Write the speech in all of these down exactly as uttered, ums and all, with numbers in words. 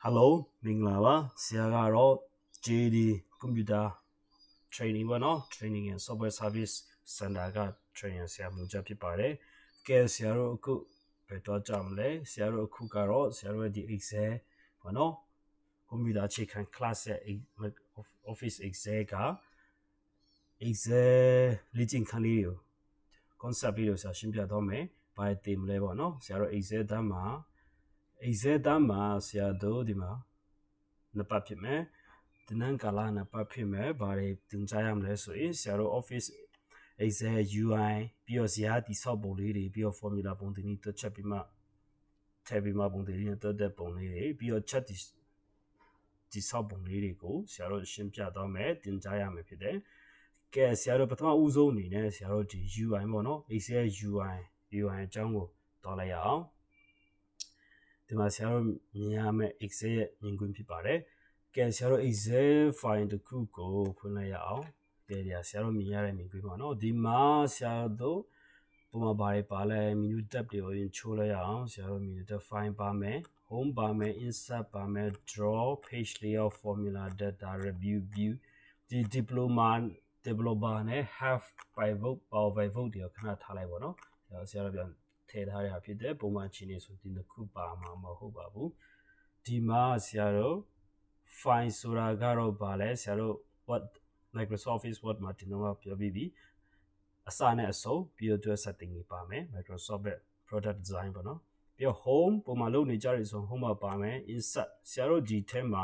Hello, Minglava, Siagaro, J D Computer Training One, Training and Software Service, Sandaga Training Siamuja Pipare, Ke Siaro Ku, Peto Jamle, Siaro Kukaro, Siaro di Exe, One, Computer Chicken Class Office Exega, Exe Leading Candio, Concept videos are Shimpia Dome, by Team Level, no, Siaro Exe Dama. Exedama siado dima na papime tinan kala na papime bare tinjayam le so in siaro office exe U I ပြီးတော့ဇာတ်တိဆောက်ပုံလေးတွေပြီးတော့ formula ပုံတွေနဲ့တွက်ချက်ပြီးမှထည့်ပြီးမှပုံတွေနဲ့တွက်တဲ့ပုံလေးတွေပြီးတော့ chat တိဆောက်ပုံလေးတွေကိုဆရာတို့ရှင်းပြတော့မယ်တင်ကြားရမယ်ဖြစ်တယ်ကဲဆရာတို့ပထမဦးဆုံးအနေနဲ့ဆရာတို့ဒီ U I ပေါ့နော် exe U I U I အကြောင်းကိုတော်လိုက်ရအောင်ဒီမှာဆရာတို့မြင်ရမယ့် Excel ရဲ့မြင်ကွင်းဖြစ်ပါတယ်။ကဲဆရာတို့ Excel file တစ်ခုကိုဖွင့်လိုက်ရအောင်။ကဲဒီဆရာတို့မြင်ရတဲ့မြင်ကွင်းပါနော်။ဒီမှာဆရာတို့ပုံမှာဘာတွေပါလဲ menu tab တွေကိုရင်ချိုးလိုက်ရအောင်။ဆရာတို့ menu tab file ပါမယ်။ home ပါမယ် insert ပါမယ် draw page layout formula data review view ဒီ diploma developer နဲ့ have pivot power pivot တွေကိုခဏထားလိုက်ပါတော့။ဆရာတို့ပြန်ထည့်ထားရဖြစ်တဲ့ပုံမှန်ချင်းနေဆိုဒီနှစ်ခုပါမှာမဟုတ်ပါဘူးဒီမှာဆရာတို့ file ဆိုတာကတော့ဗာလဲဆရာတို့ Word Microsoft Office Word မှာဒီတော့ပြောပြီးပြီအစနဲ့အဆုံးပြီးတော့ setting တွေပါမယ် Microsoft product design ပေါ့နော်ပြီးတော့ home ပုံမှန်လုပ်နေကြရဆို home မှာပါမယ် insert ဆရာတို့ဒီထဲမှာ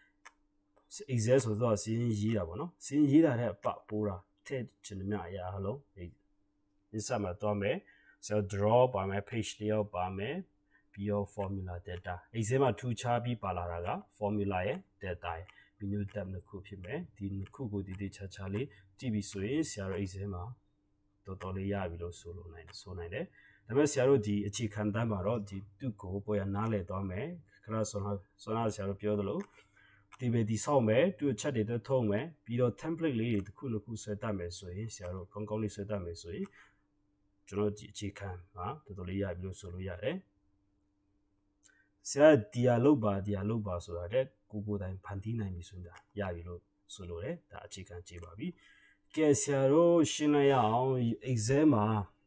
Excel ဆိုတော့စီးရင်ရေးတာပေါ့နော်စီးရင်ရေးတာတဲ့ပတ်ပိုးတာထည့်ချင်တဲ့အရာဟလုံး insert မှာတော့မယ်So draw ပါမယ် page layout ပါမယ်ပြီးတော့ formula data Excel မှာထူခြားပြီးပါလာတာက formula ရဲ့ data ရဲ့ menu tab နှစ်ခုဖြစ်မယ်ဒီနှစ်ခုကိုဒီဒီချာချာလေးကြည့်ပြီးဆိုရင်ဆရာတို့ Excel မှာတော်တော်လေးရပြီလို့ဆိုလို့နိုင်တယ်ဆိုနိုင်တယ်ဒါပေမဲ့ဆရာတို့ဒီအခြေခံတန်းမှာတော့ဒီသူ့ကိုပေါ်ရနားလည်သွားမယ်ခဏဆိုတော့ဆိုတော့ဆရာတို့ပြောသလိုဒီပဲဒီဆောက်မယ်သူ့ chat တွေတော့ထုံးမယ်ပြီးတော့ template လေးတွေတစ်ခုနှစ်ခုဆွဲတတ်မယ်ဆိုရင်ဆရာတို့ကောင်းကောင်းလေးဆွဲတတ်မယ်ဆိုရင်ကျွန်တော်ဒီအခြေခံဟာတော်တော်လေးရပြီလို့ဆိုလို့ရတယ်ဆရာဒီယာလုတ်ပါဒီယာလုတ်ပါဆိုတာတဲ့ကိုကိုတိုင်းဖန်တီးနိုင်ပြီဆိုတာရပြီလို့ဆိုလို့ရတယ်ဒါအခြေခံကြည့်ပါပြီကဲဆရာတို့ရှင်းလိုက်ရအောင် Excel မှာ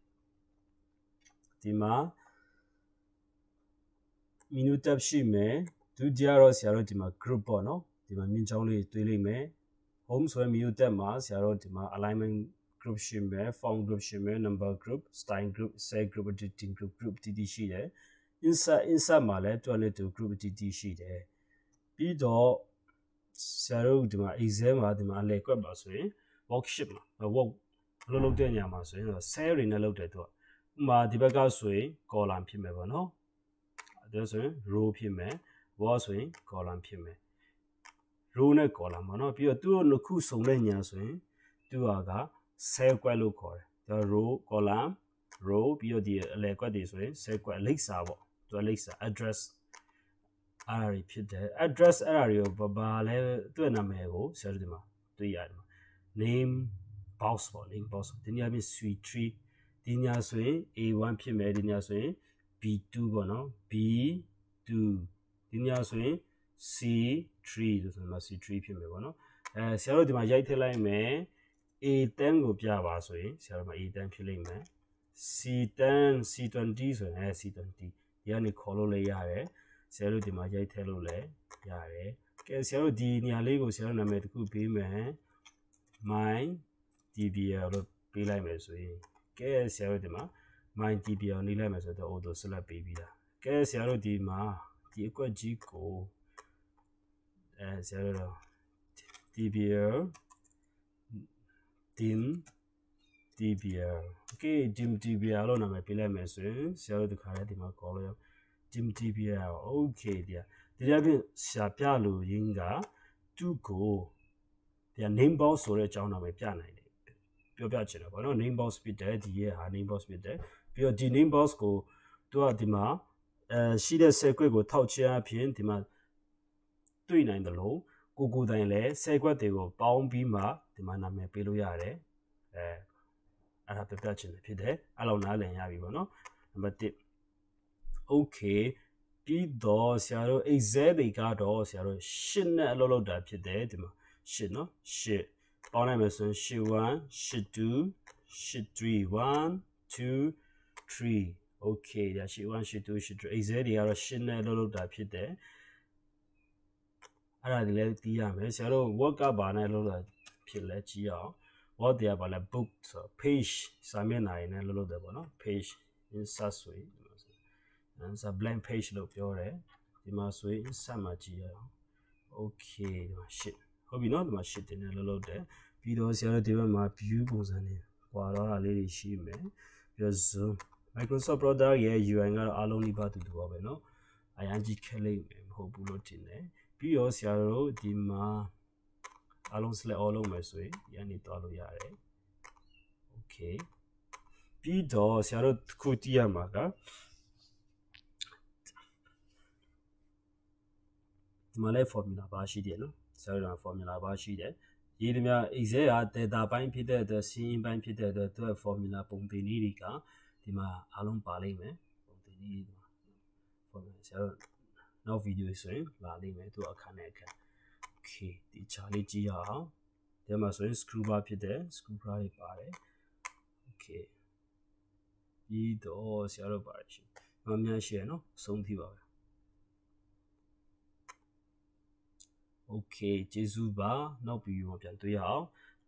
ဒီမှာ menu tab ရှိမယ်ဒုတိယတော့ဆရာတို့ဒီမှာ group ပေါ့နော်ဒီမှာမြင်းချောင်းလေးတွေးလိုက်မယ် home ဆိုရင် menu tab မှာဆရာတို့ဒီမှာ alignment group ရှိမယ် form group ရှိမယ် number group style group cell group editing group group တည်ရှိတယ် insert insert မှာလည်းတွက်လက်တူ group တည်ရှိတယ်ပြီးတော့ဆရာတို့ဒီမှာ Excel မှာဒီမှာအလဲကွက်ပါဆိုရင် worksheet မှာ work လုပ်လုပ်တဲ့ညမှာဆိုရင် cell တွေနဲ့လုပ်တယ်သူကဥမာဒီဘက်ကဆိုရင် column ဖြစ်မယ်ပေါ့နော်ဒါဆိုရင် row ဖြစ်မယ် word ဆိုရင် column ဖြစ်မယ် row နဲ့ column ပေါ့နော်ပြီးတော့သူတို့နှစ်ခုစုံတဲ့ညာဆိုရင်သူကကcell ကွက်လို့ခေါ်တယ်ဒါ row column row ပြီးတော့ဒီအလဲကွက်တွေဆိုရင် cell ကွက်လိပ်စာပေါ့သူကလိပ်စာ address အဲ့ဒါတွေဖြစ်တယ် address အဲ့ဒါတွေကိုဘာလဲသူ့နာမည်ကိုဆရာတို့ဒီမှာတွေ့ရတယ် name box ပေါ့ name box ဒီညပြင် suite three ဒီညဆိုရင် A one ဖြစ်မယ်ဒီညဆိုရင် B two ပေါ့နော် B two ဒီညဆိုရင် C three လို့ဆိုမှာ C three ဖြစ်မယ်ပေါ့နော်အဲဆရာတို့ဒီမှာရိုက်ထည့်လိုက်မယ် A ten ကိုပြပါဆိုရင်ဆရာတို့မှာ A ten ဖြစ်လိမ့်မယ် C ten C twenty ဆိုရင် C twenty ဒီကနေခေါ်လို့လည်းရတယ်ဆရာတို့ဒီမှာရိုက်ထည့်လို့လည်းရတယ်ကဲဆရာတို့ဒီနေရာလေးကိုဆရာတို့နာမည်တစ်ခုပေးမယ် my dbl လို့ပေးလိုက်မယ်ဆိုရင်ကဲဆရာတို့ဒီမှာ my dbl နေလိုက်မယ်ဆိုတော့ auto select ပေးပြီးသားကဲဆရာတို့ဒီမှာဒီအကွက်ကြီးကိုအဲဆရာတို့ dbl dim dbl okay dim dbl လို့နာမည်ပေးလိုက်မယ်ဆိုရင်ဆရာတို့ဒီခါလေးဒီမှာခေါ်လို့ရ dim dbl okay ဒီဒီရပြင်ဆရာပြလို့ရင်းကသူ့ကိုဒီ name box ဆိုတဲ့အကြောင်းနာမည်ပြနိုင်တယ်ပြောပြချင်တယ်ဗောနော် name box ဖြစ်တယ်ဒီရဲ့ဟာ name box ဖြစ်တယ်ပြီးတော့ဒီ name box ကိုသူကဒီမှာအဲရှိတဲ့ set ကွက်ကိုထောက်ချအဖြစ်ဒီမှာတွေ့နိုင်တယ်လို့ကိုကိုတိုင်လဲ set ကွက်တွေကိုပေါင်းပြီးမှဒီမှာနာမည်ပေးလို့ရတယ်အဲအဲ့ဒါပြပြချင်တယ်ဖြစ်တယ်အဲ့လိုနားလည်ရပြီဗောနော်နံပါတ်one okay ပြပြီးတော့ဆရာတို့ exam တွေကတော့ဆရာတို့ရှစ်နဲ့အလုပ်လုပ်တာဖြစ်တယ်ဒီမှာရှစ်နော်ရှစ်ပေါင်းလိုက်မယ်ဆိုရင်ရှစ် one ရှစ် two ရှစ် three one two 3 okay ဒါရှစ် one ရှစ် two ရှစ် three exam တွေကတော့ရှစ်နဲ့အလုပ်လုပ်တာဖြစ်တယ်အဲ့ဒါတွေလည်းသိရမယ်ဆရာတို့ work ကဘာနဲ့လုပ်တာဖြစ်လဲကြည့်အောင် what တွေကဘာလဲ book ဆို page စာမျက်နှာရင်းနဲ့လုပ်လုပ်တယ်ပေါ့နော် page insert ဆိုရင်insert blank page လို့ပြောတယ်ဒီမှာဆိုရင် insert မှာကြည့်ရအောင် okay ဒီမှာ shit ဟုတ်ပြီနော်ဒီမှာ shit တင်နဲ့လုပ်လုပ်တယ်ပြီးတော့ဆရာတို့ဒီဘက်မှာ view ပုံစံတွေပွာတော့တာလေးတွေရှိမယ်ပြီးတော့ zoom Microsoft product ရဲ့ U I ကတော့အားလုံးဒီပါတူတူပါပဲเนาะအရင်ကြီးခက်လိမ့်မယ်မဟုတ်ဘူးလို့ထင်တယ်ပြီးတော့ဆရာတို့ဒီမှာအားလုံး select all လုပ်မယ်ဆိုရင်ဒီကနေတွားလို့ရတယ် okay ပြီးတော့ဆရာတို့တစ်ခုကြည့်ရမှာကဒီမှာလဲ formula bar ရှိတယ်နော်ဆရာတို့က formula bar ရှိတယ်ရေးသည်များ Excel က data ပိုင်းဖြစ်တဲ့အတွက် scene ပိုင်းဖြစ်တဲ့အတွက်သူ့ formula ပုံသင်နည်းတွေကဒီမှာအားလုံးပါလိမ့်မယ်ပုံသင်နည်းဒီမှာ formula ဆရာတို့နောက် video ဆိုရင်လာလိမ့်မယ်သူ့အခန်းနဲ့အခန်း okay ဒီချာလေးကြည့်ရအောင်ဒီမှာဆိုရင် screw bar ဖြစ်တဲ့ screw bar တွေပါတယ် okay ပြီးတော့ဆရာတို့ပါတယ်ရှင်မများရှိရနော်ဆုံးထိပါပဲโอเคကျေးဇူးပါနောက်ဗီဒီယိုမှာပြန်တွေ့ရအောင်